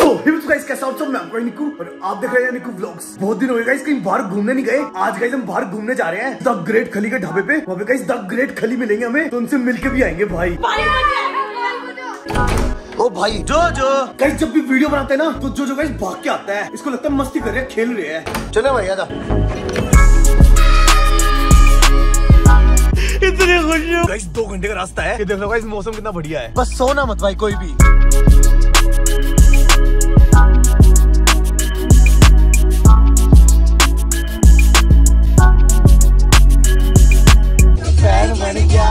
Guys कैसा आप सब, मैं आपका निकू और आप देख रहे हैं निकू व्लॉग्स। बहुत दिन हो गए गाइस कहीं बाहर घूमने नहीं गए। आज गाइस हम बाहर घूमने जा रहे हैं द ग्रेट खली के ढाबे पे। वहाँ पे गाइस द ग्रेट खली मिलेंगे हमें, तो उनसे मिलके भी आएंगे भाई। ओ भाई जो गाइस जब भी वीडियो बनाते हैं ना तो जो गाइस भाग के आता है, इसको लगता है मस्ती कर रहे हैं, खेल रहे हैं। चलो भाई आजा। इतने खुश हो गाइस, 2 घंटे का रास्ता है। ये देख लो गाइस मौसम कितना बढ़िया है। बस सोना मत भाई कोई भी। फैन बन गया।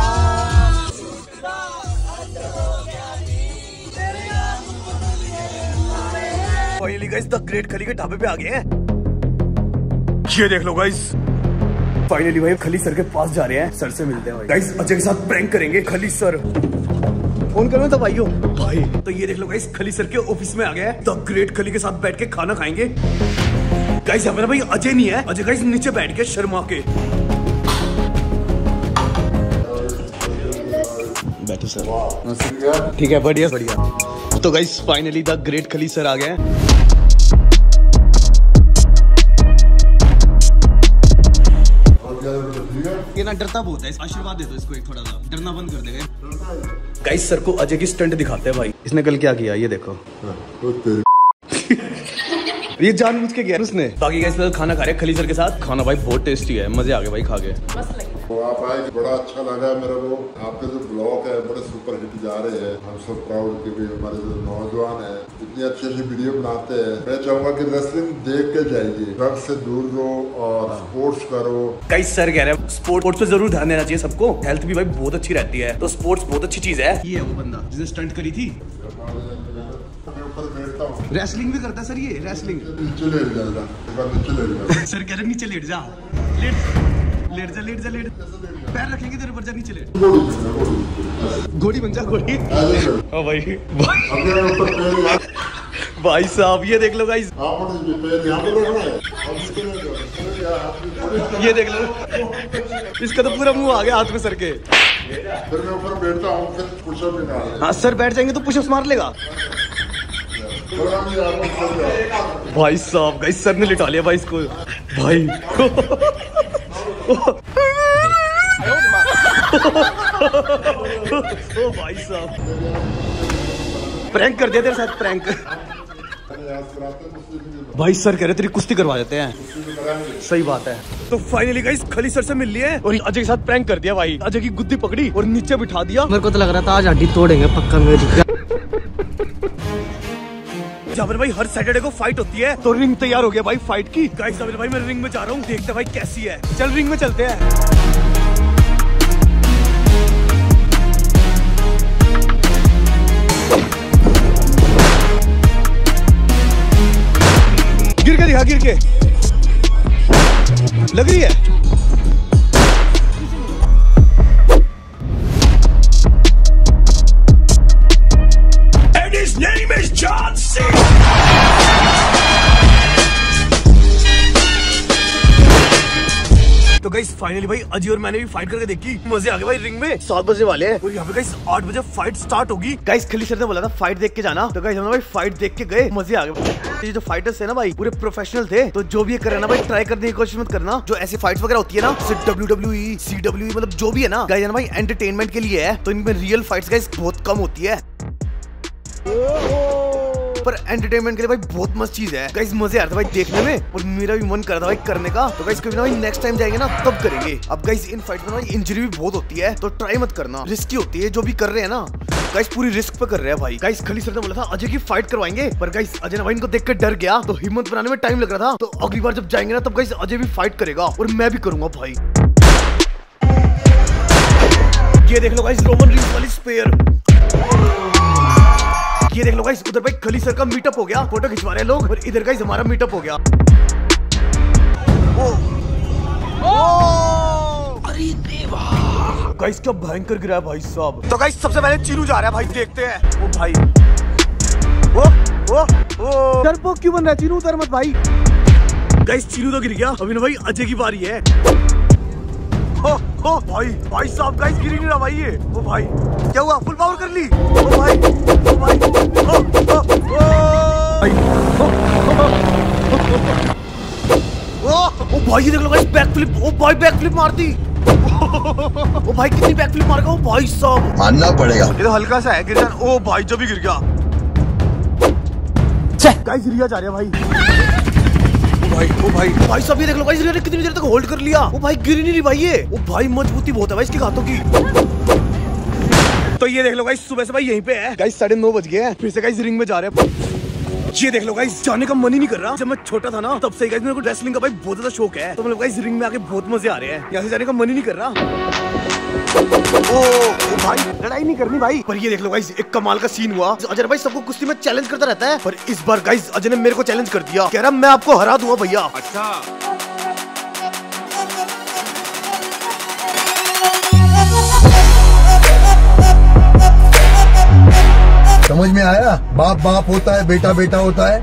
फाइनली गाइस द ग्रेट खली के ढाबे पे आ गए हैं। ये देख लो गाइस, फाइनली भाई खली सर के पास जा रहे हैं। सर से मिलते हैं भाई। गाइस अजय के साथ प्रैंक करेंगे। खली सर फोन करो तो भाइयों भाई। तो ये देख लो गाइस खली सर के ऑफिस में आ गए हैं। द ग्रेट खली के साथ बैठ के खाना खाएंगे। गाइस यहाँ पे ना भाई अजय नहीं है। अजय गाइस नीचे बैठ के शर्मा के बैठो सर। ठीक है बढ़िया बढ़िया। तो guys finally the great Khali sir आ गए हैं। ये ना डरता बहुत है, आशीर्वाद दे दो इसको एक थोड़ा सा, डरना बंद कर देगा। गाइस सर को अजय की स्टंट दिखाते हैं भाई। इसने कल क्या किया ये देखो। ये जानबूझ के गया उसने। बाकी गाइस खाना खा रहे हैं खली सर के साथ। खाना भाई बहुत टेस्टी है, मजे आ गए भाई खा के। तो आप आए, बड़ा अच्छा लगा मेरे को। आपके जो ब्लॉग है बड़े सुपर हिट जा रहे हैं। हम सब प्राउड कि भी हमारे जो नौजवान है इतनी अच्छी वीडियो बनाते हैं। मैं चाहूंगा कि रेसलिंग देख के जाइए, ड्रग्स से दूर रहो और स्पोर्ट्स करो। कई सर कह रहे हैं स्पोर्ट्स पे जरूर ध्यान देना चाहिए सबको। हेल्थ भी भाई बहुत अच्छी रहती है, तो स्पोर्ट्स बहुत अच्छी चीज है। ये है वो बंदा जिसने स्टंट करी थी। रेसलिंग भी करता है सर ये। रेसलिंग नीचे लेट जा। सर कह रहे नीचे लेट जा। लेट जा। पैर रखेंगे तेरे ऊपर जा, नीचे लेट। घोड़ी बन जा घोड़ी। ओ भाई भाई साहब ये देख लो गाइस। ये देख लो, इसका तो पूरा मुंह आ गया हाथ में सर के। फिर मैं ऊपर बैठता हूँ, फिर पुशअप निकाल। हाँ सर बैठ जाएंगे तो पुशअप्स मार लेगा भाई साहब। गाइस सर ने लिटा लिया भाई इसको भाई। ओ भाई साहब प्रैंक कर दिया तेरे साथ प्रैंक। भाई सर कह रहे तेरी कुश्ती करवा देते हैं। सही बात है। तो फाइनली गाइस खली सर से मिल लिए और अजय के साथ प्रैंक कर दिया भाई। अजय की गुद्दी पकड़ी और नीचे बिठा दिया। मेरे को तो लग रहा था आज हड्डी तोड़ेंगे पक्का मेरी। जहाँ पर भाई हर सैटरडे को फाइट होती है, तो रिंग तैयार हो गया भाई फाइट की। गाइस भाई मैं रिंग में जा रहा हूँ, देखते भाई कैसी है। चल रिंग में चलते हैं। गिर के दिखा, गिर के लग रही है। And his name is John Cena. तो गाइस फाइनली भाई अजय और मैंने भी फाइट करके देखी। मजे आ गए भाई रिंग में। 7 बजे वाले हैं और यहाँ पे गाइस 8 बजे फाइट स्टार्ट होगी। गाइस खली सर ने बोला था फाइट देख के जाना, तो गाइस हमने भाई फाइट देख के गए। मजे आ गए। ये जो फाइटर्स है ना भाई पूरे प्रोफेशनल थे, तो जो भी ये कर रहे ना भाई ट्राई करने की कोशिश मत करना। जो ऐसी फाइट्स वगैरह होती है ना जैसे WWE, CWE मतलब जो भी है ना गाइस भाई एंटरटेनमेंट के लिए है, तो इनमें रियल फाइट्स गाइस बहुत कम होती है, पर एंटरटेनमेंट के लिए भाई बहुत मस्त चीज है। गाइस मजे आ रहे थे भाई देखने में और मेरा भी मन कर रहा था भाई करने का। तो गाइस कभी ना भाई नेक्स्ट टाइम जाएंगे ना तब करेंगे। अब गाइस इन फाइट में भाई इंजरी भी बहुत होती है, तो ट्राई मत करना, रिस्की होती है। जो भी कर रहे हैं ना गाइस पूरी रिस्क पे कर रहे हैं भाई। गाइस खली सर ने बोला था अजय की फाइट करवाएंगे, पर गाइस अजय ने भाई इनको देख कर डर गया, तो हिम्मत बनाने में टाइम लग रहा था। तो अगली बार जब जाएंगे ना तब गाइस अजय भी फाइट करेगा और मैं भी करूंगा भाई। ये देख लो गाइस रोमन रीन्स वाली स्पेयर। ये देख लो गाइस उधर भाई खली सर का मीटअप हो गया, फोटो खिंचवा रहे हैं लोग, और इधर गाइस हमारा मीटअप हो गया। अरे देवा गाइस क्या भयंकर गिरा है भाई साहब। तो गाइस सबसे पहले चीनू जा रहा है भाई, देखते हैं। ओ भाई ओ डरपोक क्यों बन रहा है चीनू, उधर मत भाई। गाइस चीनू तो गिर गया, अभी ना भाई अजय की बारी है। ओ भाई साहब गाइस गिर नहीं रहा भाई ये। ओ भाई क्या हुआ, फुल पावर कर ली। ओ भाई ओ भाई ये देख लो गाइस, बैक फ्लिप। ओ भाई बैक फ्लिप मार दी। ओ भाई कितनी बैक फ्लिप मार गया। ओ भाई साहब मानना पड़ेगा, ये तो हल्का सा है गिर जाना। ओ भाई जो भी गिर गया। गाइस रिया जा रहा है भाई। ओ भाई साहब ये देख लो गाइस, रिया ने कितनी देर तक होल्ड कर लिया। ओ भाई गिर नहीं रही भाई ये। ओ भाई मजबूती बहुत है भाई इसके हाथों की। तो ये देख लो गाइस, सुबह से भाई यहीं पे है गाइस, 9:30 बज गए हैं। फिर से गाइस रिंग में जा रहे हैं। ये देख लो गाइस, जाने का मन ही नहीं कर रहा। जब मैं छोटा था ना तब से गाइस मेरे को रेसलिंग का भाई बहुत ज्यादा शौक है। तो मतलब गाइस रिंग में आके बहुत मजे आ रहे हैं। यहाँ से जाने का मन ही नहीं कर रहा। ओ भाई लड़ाई नहीं करनी भाई। पर ये देख लो गाइस, एक कमाल का सीन हुआ। अजय भाई सबको कुश्ती में चैलेंज करता रहता है, पर इस बार गाइस अजय ने मेरे को चैलेंज कर दिया। कह रहा मैं आपको हरा दूंगा भैया। अच्छा समझ में आया? बाप बाप होता है, बेटा बेटा होता है।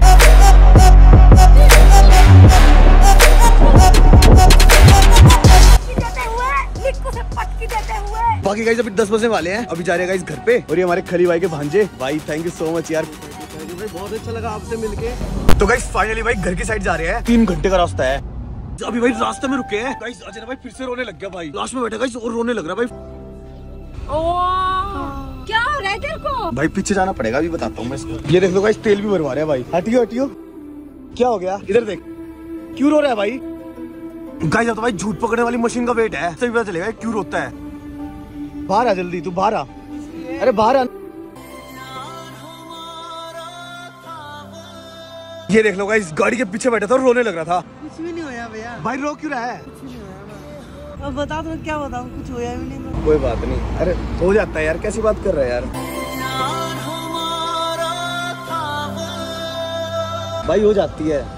बाकी गाइस अभी 10 बजने वाले हैं, अभी जा रहे हैं गाइस घर पे। और ये हमारे खली भाई के भांजे। भाई थैंक यू सो मच यार, भाई बहुत अच्छा लगा आपसे मिलके। तो गाइस फाइनली भाई घर की साइड जा रहे हैं। 3 घंटे का रास्ता है। अभी भाई रास्ते में रुके हैं गाइस। अजय भाई फिर से रोने लग गया भाई। लास्ट में बैठा गाइस और रोने लग रहा भाई। क्या हो रहा है तेरे को? भाई पीछे जाना पड़ेगा, अभी बताता हूँ मैं इसको। ये देख लो गाइस, तेल भी भरवा रहे हैं भाई। हटियो हटियो, क्या हो गया? इधर देख, क्यों रो रहा है भाई? गाइस तो भाई झूठ पकड़ने वाली मशीन का वेट है, सही पता चलेगा क्यों रोता है। बाहर आ जल्दी, तू बाहर आ। अरे बाहर आ। ये देख लो गाइस, गाड़ी के पीछे बैठा था और रोने लग रहा था। कुछ भी नहीं होया भैया। भाई रो क्यों रहा है? अब बता तो क्या बताऊं, कुछ होया भी नहीं तो। कोई बात नहीं, अरे हो जाता है यार, कैसी बात कर रहा है यार। भाई हो जाती है।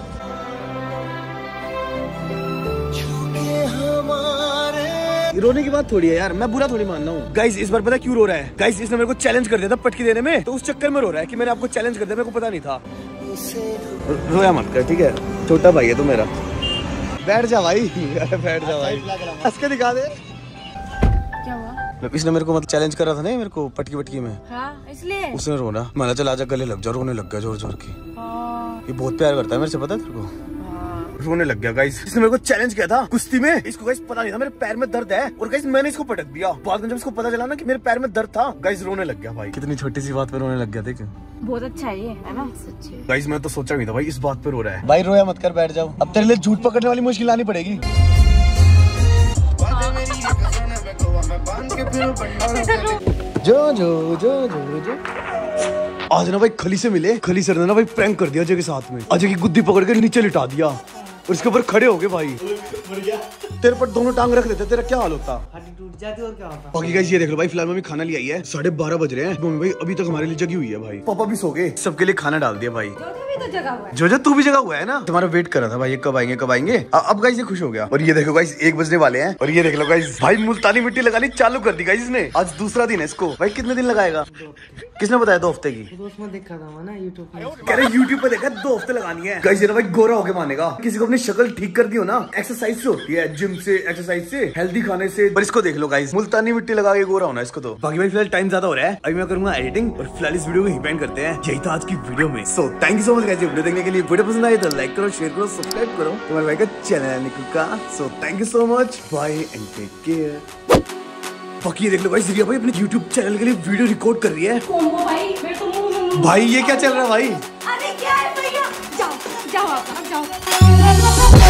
रोने की बात थोड़ी है यार, मैं बुरा थोड़ी मान रहा हूँ। गाइस इस बार पता क्यों रो रहा है? गाइस इसने मेरे को चैलेंज कर दिया था पटकी देने में, तो उस चक्कर में रो रहा है कि मैंने आपको चैलेंज कर दिया, मेरे को पता नहीं था। रोया मत कर, ठीक है? छोटा भाई है तो मेरा। बैठ जा भाई। अरे बैठ जा भाई, हंस के दिखा दे। क्या हुआ? इसने मेरे को मतलब चैलेंज कर रहा था ना मेरे को पटकी में। हाँ, इसलिए उसने रोना, मैंने चला जा गले लग जा, रोने लग गया जोर जोर की। ये बहुत प्यार करता है मेरे से, पता है तेरे को? रोने लग गया गाइस। इसने मेरे को चैलेंज किया था कुश्ती में। इसको गाइस पता नहीं था मेरे पैर में दर्द है, और गाइस मैंने इसको पटक दिया। बाद में जब इसको पता चला ना कि मेरे पैर में दर्द था, गाइस रोने लग गया भाई। कितनी छोटी सी बात पे रोने लग गया, देख। बहुत अच्छा है ये, है ना? सच्ची गाइस मैं तो सोचा नहीं था भाई इस बात पे रो रहा है। भाई रोया मत कर, बैठ जाओ। अब तेरे लिए झूठ पकड़ने वाली मुश्किल आनी पड़ेगी। जो जो जो जो जो आज ना भाई खली से मिले। खली सर ने ना भाई प्रैंक कर दिया अजय के साथ में। अजय की गुद्दी पकड़ के नीचे लिटा दिया और इसके ऊपर खड़े हो गए भाई। तेरे पर दोनों टांग रख देते, तेरा क्या हाल होता? हड्डी टूट जाती और क्या होता? बाकी गाइस ये देख लो भाई, फिलहाल मम्मी खाना ले आई है। 12:30 बज रहे हैं। मम्मी भाई अभी तक हमारे लिए जगी हुई है भाई। पापा भी सो गए, सबके लिए खाना डाल दिया भाई। तो जगह हुआ है। जो तू भी जगह हुआ है ना, तुम्हारा वेट कर रहा था भाई, ये कब आएंगे कब आएंगे। अब गाइस ये खुश हो गया। और ये देखो गाइस 1 बजने वाले हैं। और ये देख लो गाइस, भाई मुल्तानी मिट्टी लगानी चालू कर दी गाइस इसने। आज दूसरा दिन है इसको। भाई कितने दिन लगाएगा? किसने बताया 2 हफ्ते की? दोस्त में देखा था ना यूट्यूब पे। कह रहे यूट्यूब पे देखा 2 हफ्ते लगानी है। गाइस ये ना भाई गोरा होके मानेगा। किसी को अपनी शक्ल ठीक कर दी हो ना, एक्सरसाइज से होती है, जिम से, एक्सरसाइज से, हेल्दी खाने से। पर इसको देख लो गाइस, मुल्तानी मिट्टी लगा के गोरा होना इसको तो। बाकी भाई फिलहाल टाइम ज्यादा हो रहा है, अभी मैं करूंगा एडिटिंग और फिलहाल इस वीडियो को यहीं पे एंड करते हैं। यही था आज की वीडियो में। So thank you so much guys video देखने के लिए। वीडियो पसंद आई तो लाइक करो, शेयर करो, सब्सक्राइब करो। तुम्हारे भाई का चैनल है निकू का। So thank you so much, bye and take care. बाकी ये देख लो गाइस, रिया भाई अपने YouTube चैनल के लिए वीडियो रिकॉर्ड कर रही है। कोम्बो भाई, मेरे तो मुंह भाई ये क्या चल रहा है भाई? अरे क्या है भैया? जाओ जाओ आप जाओ।